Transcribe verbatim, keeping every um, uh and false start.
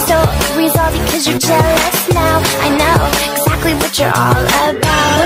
so resolved because you're jealous now. I know exactly what you're all about.